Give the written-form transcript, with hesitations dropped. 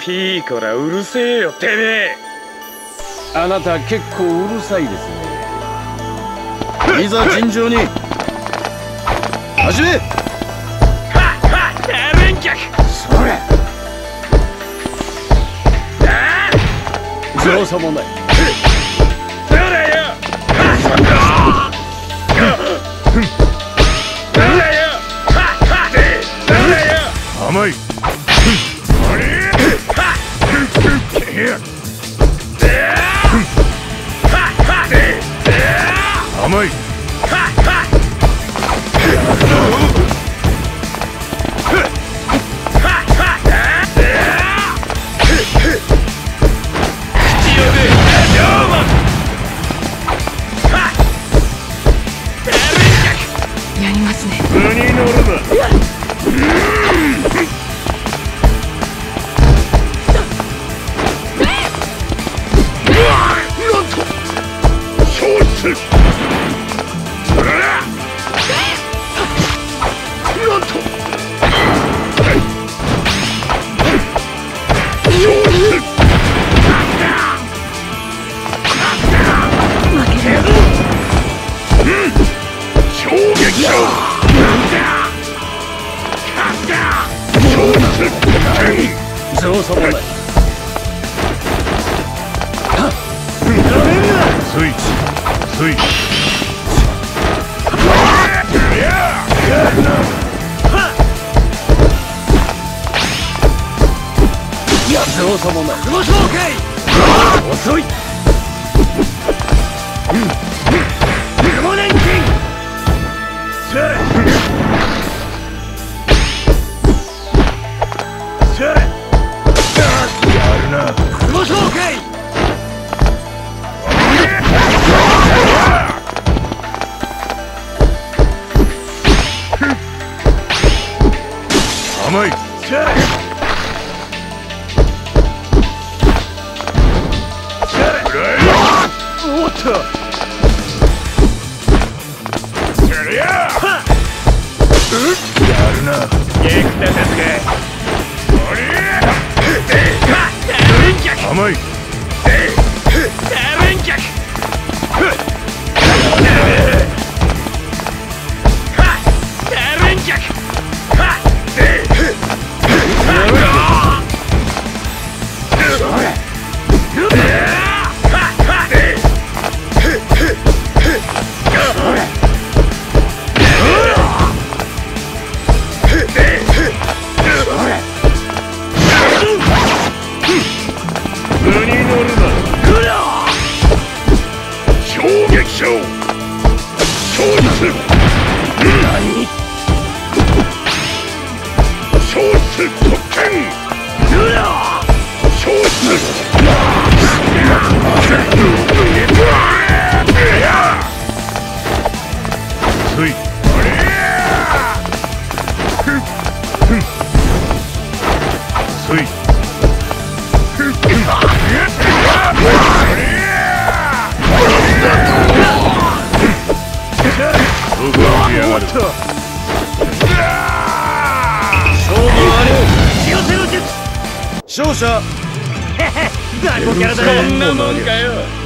ピーコラうるせえよてめえ。 あなた結構うるさいですね。いざ尋常に始め。 大連客。 それ造作もない。 どれよ。 甘い。甘い。 やりますね。 無に乗るな。 造作もない。スイッチスイッチ。造作もない。遅い。甘い。おっと。やるな。 ゲクタたちか。 甘い。 大連客。大連客。 勝者こんなもんかよ。